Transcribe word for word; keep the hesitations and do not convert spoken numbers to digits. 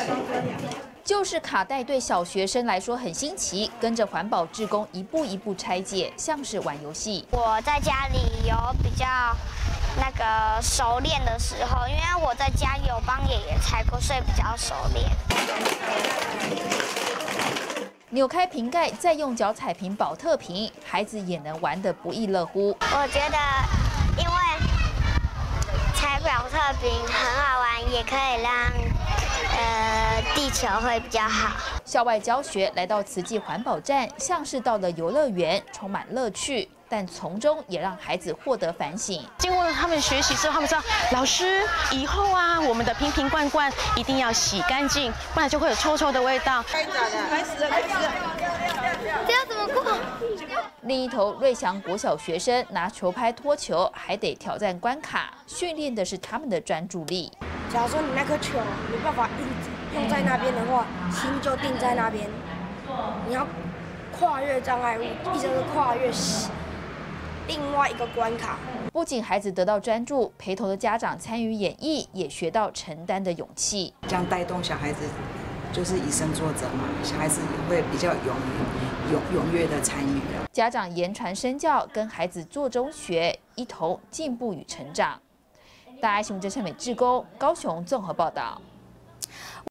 就是卡带对小学生来说很新奇，跟着环保志工一步一步拆解，像是玩游戏。 我在家里有比较那个熟练的时候，因为我在家有帮爷爷拆过，所以比较熟练。 扭开瓶盖，再用脚踩平保特瓶，孩子也能玩得不亦乐乎。 我觉得，因为拆保特瓶很好玩，也可以让呃地球会比较好。 校外教学来到慈济环保站，像是到了游乐园，充满乐趣。 但从中也让孩子获得反省。 经过他们学习之后，他们知道老师以后啊，我们的瓶瓶罐罐一定要洗干净，不然就会有臭臭的味道。开始了，开始了，开始了。 这要怎么过？ 另一头，瑞祥国小学生拿球拍拖球，还得挑战关卡，训练的是他们的专注力。 假如说你那颗球没办法用用在那边的话，心就定在那边。你要跨越障碍物，一直是跨越。 另外一个关卡， 不仅孩子得到专注，陪同的家长参与演绎，也学到承担的勇气。 这样带动小孩子，就是以身作则嘛，小孩子也会比较勇于、勇踊跃的参与了。 家长言传身教，跟孩子做中学，一同进步与成长。大爱新闻真善美志工高雄综合报道。